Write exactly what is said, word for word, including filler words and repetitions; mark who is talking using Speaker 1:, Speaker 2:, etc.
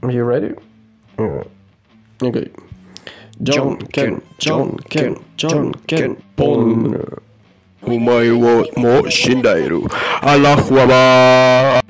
Speaker 1: Are you ready? Yeah. Okay. John Ken, John Ken, John Ken, Pon. お前をもう死んだいる。アラフワバー。